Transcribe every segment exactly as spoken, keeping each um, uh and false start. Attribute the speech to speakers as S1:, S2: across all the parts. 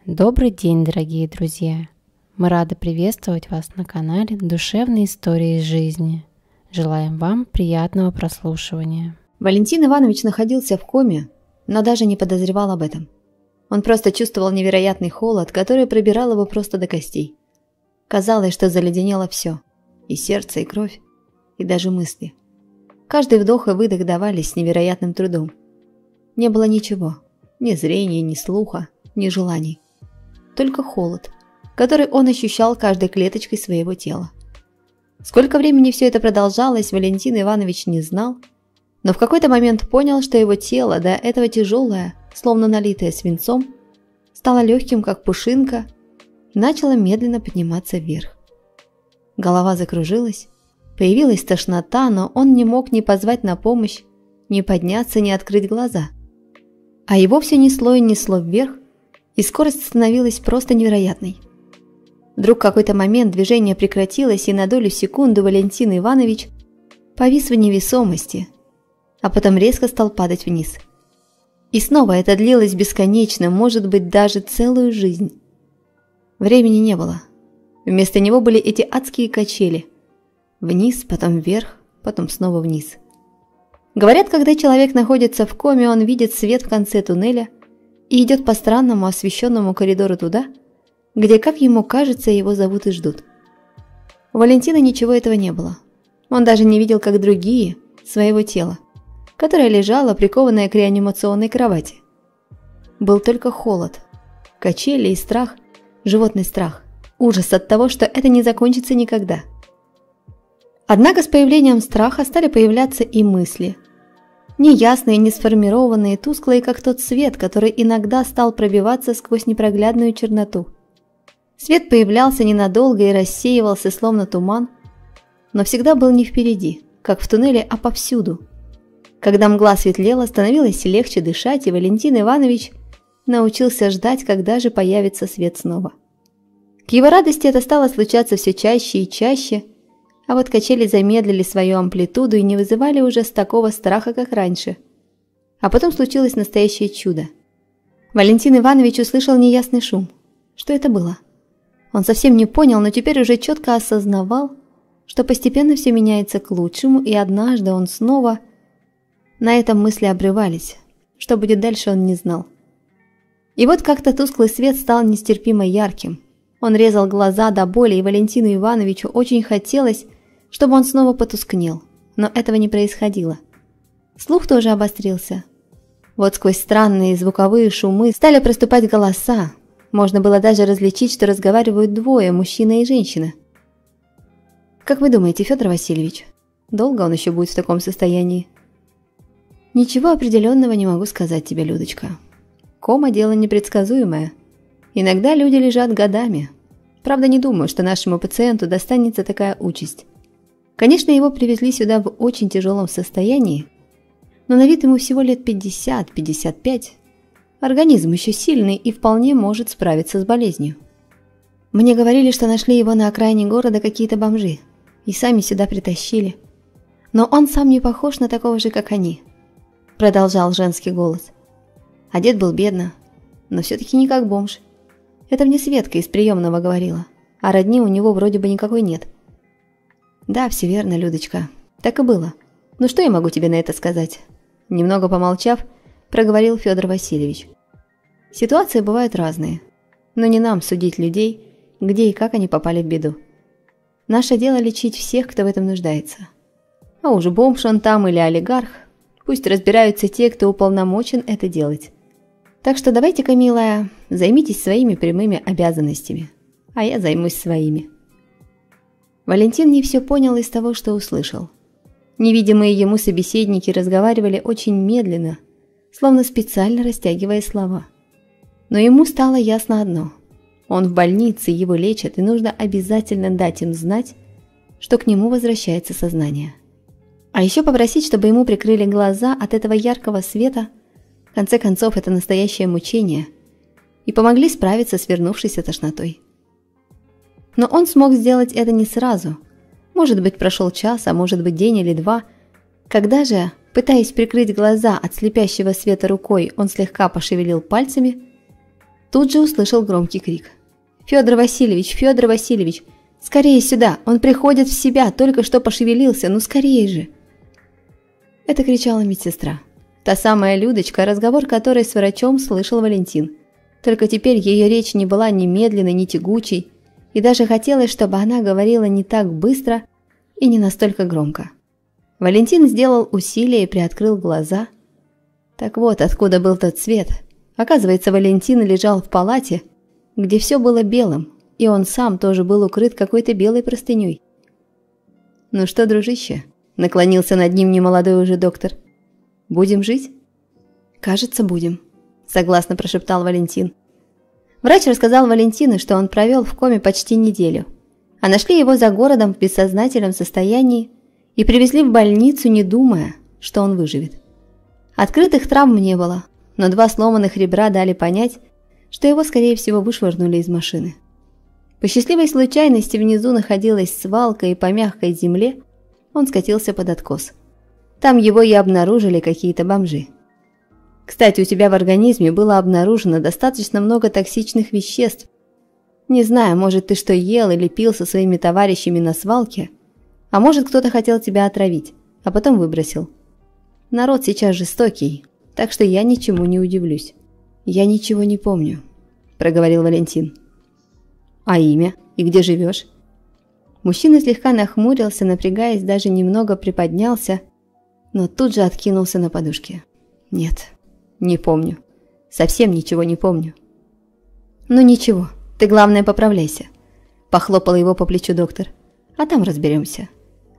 S1: Добрый день, дорогие друзья! Мы рады приветствовать вас на канале Душевные истории из жизни. Желаем вам приятного прослушивания.
S2: Валентин Иванович находился в коме, но даже не подозревал об этом. Он просто чувствовал невероятный холод, который пробирал его просто до костей. Казалось, что заледенело все – и сердце, и кровь, и даже мысли. Каждый вдох и выдох давались с невероятным трудом. Не было ничего – ни зрения, ни слуха, ни желаний. Только холод, который он ощущал каждой клеточкой своего тела. Сколько времени все это продолжалось, Валентин Иванович не знал, но в какой-то момент понял, что его тело, до этого тяжелое, словно налитое свинцом, стало легким, как пушинка, и начало медленно подниматься вверх. Голова закружилась, появилась тошнота, но он не мог ни позвать на помощь, ни подняться, ни открыть глаза. А его все несло и несло вверх, и скорость становилась просто невероятной. Вдруг в какой-то момент движение прекратилось, и на долю секунды Валентин Иванович повис в невесомости, а потом резко стал падать вниз. И снова это длилось бесконечно, может быть, даже целую жизнь. Времени не было. Вместо него были эти адские качели. Вниз, потом вверх, потом снова вниз. Говорят, когда человек находится в коме, он видит свет в конце туннеля и идет по странному освещенному коридору туда, где, как ему кажется, его зовут и ждут. У Валентина ничего этого не было. Он даже не видел, как другие, своего тела, которое лежало, прикованное к реанимационной кровати. Был только холод, качели и страх, животный страх, ужас от того, что это не закончится никогда. Однако с появлением страха стали появляться и мысли. Неясные, не сформированные, тусклые, как тот свет, который иногда стал пробиваться сквозь непроглядную черноту. Свет появлялся ненадолго и рассеивался, словно туман, но всегда был не впереди, как в туннеле, а повсюду. Когда мгла светлела, становилось легче дышать, и Валентин Иванович научился ждать, когда же появится свет снова. К его радости это стало случаться все чаще и чаще, а вот качели замедлили свою амплитуду и не вызывали уже с такого страха, как раньше. А потом случилось настоящее чудо. Валентин Иванович услышал неясный шум. Что это было? Он совсем не понял, но теперь уже четко осознавал, что постепенно все меняется к лучшему, и однажды он снова... На этом мысли обрывались. Что будет дальше, он не знал. И вот как-то тусклый свет стал нестерпимо ярким. Он резал глаза до боли, и Валентину Ивановичу очень хотелось, чтобы он снова потускнел, но этого не происходило. Слух тоже обострился. Вот сквозь странные звуковые шумы стали проступать голоса. Можно было даже различить, что разговаривают двое, мужчина и женщина. Как вы думаете, Федор Васильевич, долго он еще будет в таком состоянии? Ничего определенного не могу сказать тебе, Людочка. Кома – дело непредсказуемое. Иногда люди лежат годами. Правда, не думаю, что нашему пациенту достанется такая участь. Конечно, его привезли сюда в очень тяжелом состоянии, но на вид ему всего лет пятьдесят — пятьдесят пять. Организм еще сильный и вполне может справиться с болезнью. Мне говорили, что нашли его на окраине города какие-то бомжи и сами сюда притащили. Но он сам не похож на такого же, как они, продолжал женский голос. Одет был бедно, но все-таки не как бомж. Это мне Светка из приемного говорила, а родни у него вроде бы никакой нет. Да, все верно, Людочка, так и было. Ну что я могу тебе на это сказать? Немного помолчав, проговорил Федор Васильевич. Ситуации бывают разные, но не нам судить людей, где и как они попали в беду. Наше дело лечить всех, кто в этом нуждается. А уж бомж он там или олигарх, пусть разбираются те, кто уполномочен это делать. Так что давайте-ка, милая, займитесь своими прямыми обязанностями, а я займусь своими. Валентин не все понял из того, что услышал. Невидимые ему собеседники разговаривали очень медленно, словно специально растягивая слова. Но ему стало ясно одно. Он в больнице, его лечат, и нужно обязательно дать им знать, что к нему возвращается сознание. А еще попросить, чтобы ему прикрыли глаза от этого яркого света. В конце концов, это настоящее мучение, и помогли справиться с вернувшейся тошнотой. Но он смог сделать это не сразу. Может быть, прошел час, а может быть, день или два. Когда же, пытаясь прикрыть глаза от слепящего света рукой, он слегка пошевелил пальцами, Тут же услышал громкий крик. «Федор Васильевич, Федор Васильевич, скорее сюда, он приходит в себя, только что пошевелился, ну скорее же!» Это кричала медсестра. Та самая Людочка, разговор которой с врачом слышал Валентин. Только теперь ее речь не была ни медленной, ни тягучей, и даже хотелось, чтобы она говорила не так быстро и не настолько громко. Валентин сделал усилие и приоткрыл глаза. Так вот, откуда был тот свет. Оказывается, Валентин лежал в палате, где все было белым, и он сам тоже был укрыт какой-то белой простыней. «Ну что, дружище?» – наклонился над ним немолодой уже доктор. «Будем жить?» «Кажется, будем», – согласно прошептал Валентин. Врач рассказал Валентину, что он провел в коме почти неделю, а нашли его за городом в бессознательном состоянии и привезли в больницу, не думая, что он выживет. Открытых травм не было, но два сломанных ребра дали понять, что его, скорее всего, вышвырнули из машины. По счастливой случайности внизу находилась свалка, и по мягкой земле он скатился под откос. Там его и обнаружили какие-то бомжи. Кстати, у тебя в организме было обнаружено достаточно много токсичных веществ. Не знаю, может, ты что ел или пил со своими товарищами на свалке, а может, кто-то хотел тебя отравить, а потом выбросил. Народ сейчас жестокий, так что я ничему не удивлюсь. «Я ничего не помню», – проговорил Валентин. «А имя? И где живешь?» Мужчина слегка нахмурился, напрягаясь, даже немного приподнялся, но тут же откинулся на подушке. «Нет, не помню. Совсем ничего не помню». «Ну ничего, ты, главное, поправляйся», – похлопал его по плечу доктор. «А там разберемся».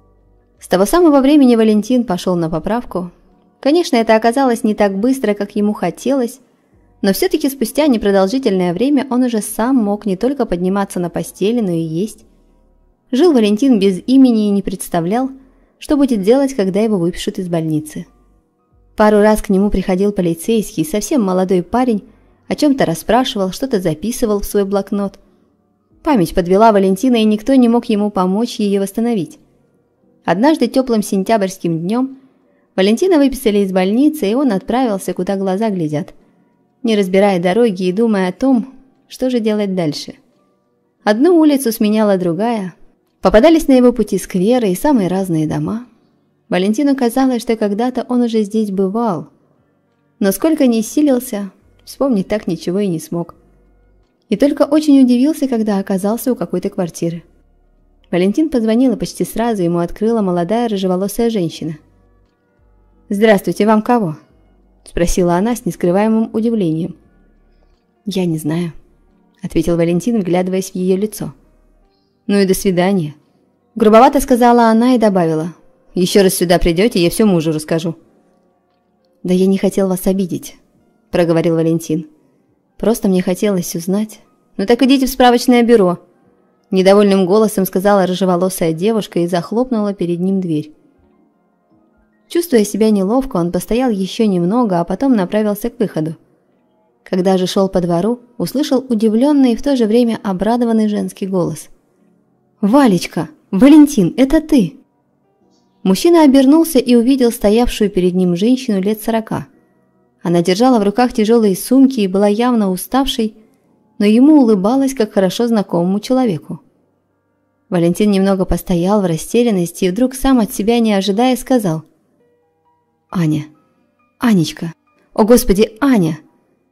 S2: С того самого времени Валентин пошел на поправку. Конечно, это оказалось не так быстро, как ему хотелось, но все-таки спустя непродолжительное время он уже сам мог не только подниматься на постели, но и есть. Жил Валентин без имени и не представлял, что будет делать, когда его выпишут из больницы. Пару раз к нему приходил полицейский, совсем молодой парень, о чем-то расспрашивал, что-то записывал в свой блокнот. Память подвела Валентина, и никто не мог ему помочь ее восстановить. Однажды теплым сентябрьским днем Валентина выписали из больницы, и он отправился, куда глаза глядят, не разбирая дороги и думая о том, что же делать дальше. Одну улицу сменяла другая, попадались на его пути скверы и самые разные дома. Валентину казалось, что когда-то он уже здесь бывал, но сколько ни силился, вспомнить так ничего и не смог. И только очень удивился, когда оказался у какой-то квартиры. Валентин позвонил, и почти сразу ему открыла молодая рыжеволосая женщина. «Здравствуйте, вам кого?» – спросила она с нескрываемым удивлением. «Я не знаю», – ответил Валентин, вглядываясь в ее лицо. «Ну и до свидания», – грубовато сказала она и добавила. «Еще раз сюда придете, я все мужу расскажу». «Да я не хотел вас обидеть», – проговорил Валентин. «Просто мне хотелось узнать». «Ну так идите в справочное бюро», – недовольным голосом сказала рыжеволосая девушка и захлопнула перед ним дверь. Чувствуя себя неловко, он постоял еще немного, а потом направился к выходу. Когда же шел по двору, услышал удивленный и в то же время обрадованный женский голос. «Валечка! Валентин, это ты!» Мужчина обернулся и увидел стоявшую перед ним женщину лет сорока. Она держала в руках тяжелые сумки и была явно уставшей, но ему улыбалась, как хорошо знакомому человеку. Валентин немного постоял в растерянности и вдруг сам от себя не ожидая сказал: «Аня! Анечка! О, Господи, Аня!»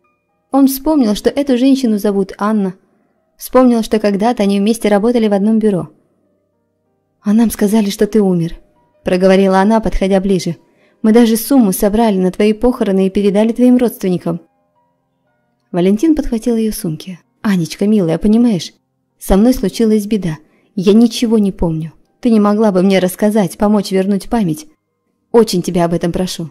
S2: Он вспомнил, что эту женщину зовут Анна. Вспомнил, что когда-то они вместе работали в одном бюро. «А нам сказали, что ты умер», – проговорила она, подходя ближе. «Мы даже сумму собрали на твои похороны и передали твоим родственникам». Валентин подхватил ее сумки. «Анечка, милая, понимаешь, со мной случилась беда. Я ничего не помню. Ты не могла бы мне рассказать, помочь вернуть память? Очень тебя об этом прошу».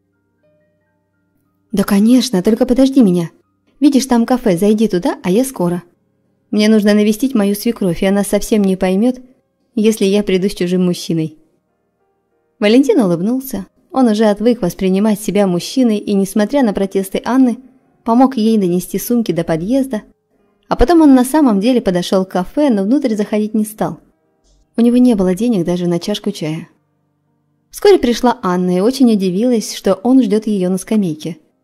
S2: «Да, конечно, только подожди меня. Видишь, там кафе, зайди туда, а я скоро. Мне нужно навестить мою свекровь, и она совсем не поймет, если я приду с чужим мужчиной». Валентин улыбнулся. Он уже отвык воспринимать себя мужчиной и, несмотря на протесты Анны, помог ей донести сумки до подъезда, а потом он на самом деле подошел к кафе, но внутрь заходить не стал. У него не было денег даже на чашку чая. Вскоре пришла Анна и очень удивилась, что он ждет ее на скамейке.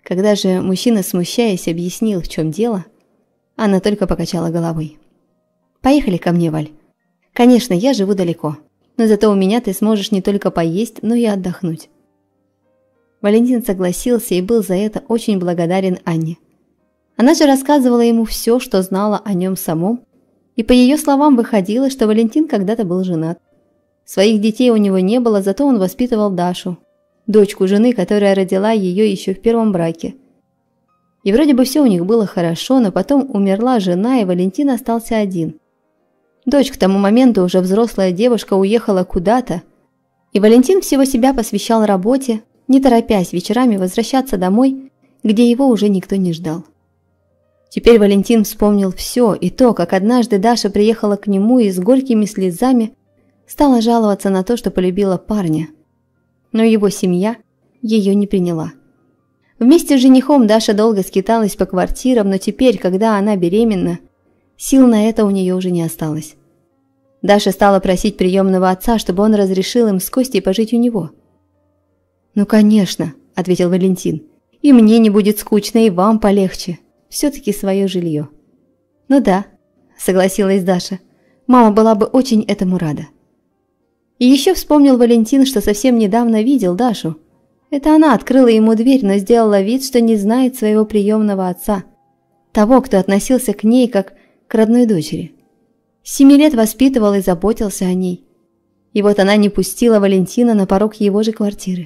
S2: Когда же мужчина, смущаясь, объяснил, в чем дело, Анна только покачала головой. «Поехали ко мне, Валь. Конечно, я живу далеко, но зато у меня ты сможешь не только поесть, но и отдохнуть». Валентин согласился и был за это очень благодарен Анне. Она же рассказывала ему все, что знала о нем самом, и по ее словам выходило, что Валентин когда-то был женат. Своих детей у него не было, зато он воспитывал Дашу, дочку жены, которая родила ее еще в первом браке. И вроде бы все у них было хорошо, но потом умерла жена, и Валентин остался один. Дочь к тому моменту, уже взрослая девушка, уехала куда-то, и Валентин всего себя посвящал работе, не торопясь вечерами возвращаться домой, где его уже никто не ждал. Теперь Валентин вспомнил все, и то, как однажды Даша приехала к нему и с горькими слезами стала жаловаться на то, что полюбила парня. Но его семья ее не приняла. Вместе с женихом Даша долго скиталась по квартирам, но теперь, когда она беременна, сил на это у нее уже не осталось. Даша стала просить приемного отца, чтобы он разрешил им с Костей пожить у него. «Ну, конечно», – ответил Валентин, – «и мне не будет скучно, и вам полегче. Все-таки свое жилье». «Ну да», – согласилась Даша, – «мама была бы очень этому рада». И еще вспомнил Валентин, что совсем недавно видел Дашу. Это она открыла ему дверь, но сделала вид, что не знает своего приемного отца, того, кто относился к ней как к родной дочери. С семи лет воспитывал и заботился о ней. И вот она не пустила Валентина на порог его же квартиры.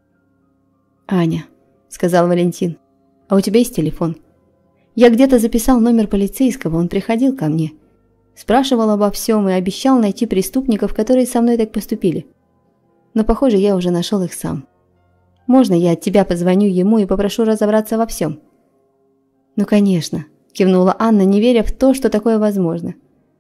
S2: «Аня», – сказал Валентин, – «а у тебя есть телефон? Я где-то записал номер полицейского, он приходил ко мне. Спрашивал обо всем и обещал найти преступников, которые со мной так поступили. Но, похоже, я уже нашел их сам. Можно я от тебя позвоню ему и попрошу разобраться во всем?» «Ну, конечно», – кивнула Анна, не веря в то, что такое возможно.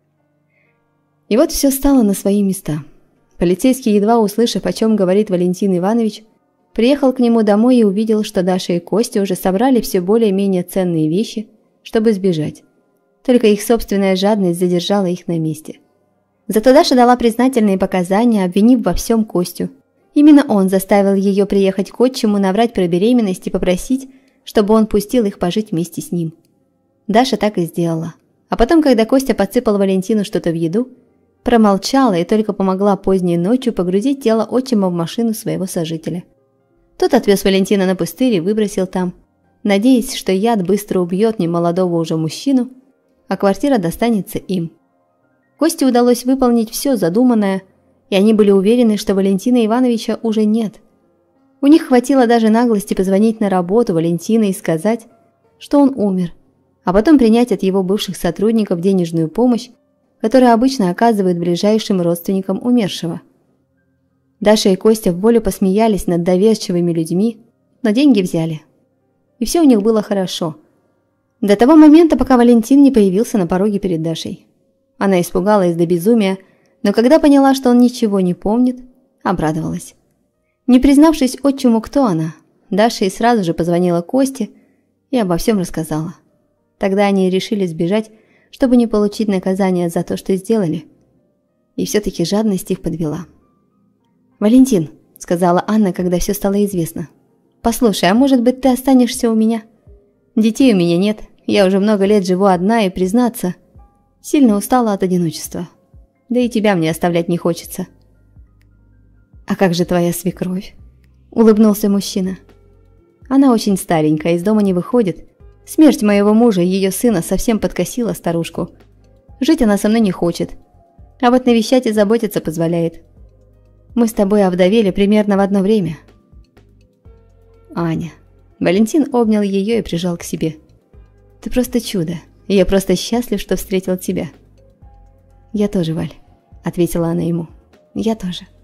S2: И вот все стало на свои места. Полицейский, едва услышав, о чем говорит Валентин Иванович, приехал к нему домой и увидел, что Даша и Костя уже собрали все более-менее ценные вещи, чтобы сбежать. Только их собственная жадность задержала их на месте. Зато Даша дала признательные показания, обвинив во всем Костю. Именно он заставил ее приехать к отчиму, наврать про беременность и попросить, чтобы он пустил их пожить вместе с ним. Даша так и сделала. А потом, когда Костя подсыпал Валентину что-то в еду, промолчала и только помогла поздней ночью погрузить тело отчима в машину своего сожителя. Тот отвез Валентина на пустырь и выбросил там, надеясь, что яд быстро убьет немолодого уже мужчину, а квартира достанется им. Косте удалось выполнить все задуманное, и они были уверены, что Валентина Ивановича уже нет. У них хватило даже наглости позвонить на работу Валентина и сказать, что он умер, а потом принять от его бывших сотрудников денежную помощь, которую обычно оказывают ближайшим родственникам умершего. Даша и Костя в волю посмеялись над доверчивыми людьми, но деньги взяли. И все у них было хорошо. До того момента, пока Валентин не появился на пороге перед Дашей. Она испугалась до безумия, но когда поняла, что он ничего не помнит, обрадовалась. Не признавшись отчиму, кто она, Даша и сразу же позвонила Косте и обо всем рассказала. Тогда они решили сбежать, чтобы не получить наказание за то, что сделали. И все-таки жадность их подвела. «Валентин», – сказала Анна, когда все стало известно, – «послушай, а может быть, ты останешься у меня? Детей у меня нет, я уже много лет живу одна и, признаться, сильно устала от одиночества. Да и тебя мне оставлять не хочется». «А как же твоя свекровь?» – улыбнулся мужчина. «Она очень старенькая, из дома не выходит. Смерть моего мужа и ее сына совсем подкосила старушку. Жить она со мной не хочет, а вот навещать и заботиться позволяет. Мы с тобой овдовели примерно в одно время». «Аня». Валентин обнял ее и прижал к себе. «Ты просто чудо, и я просто счастлив, что встретил тебя». «Я тоже, Валь», — ответила она ему. «Я тоже».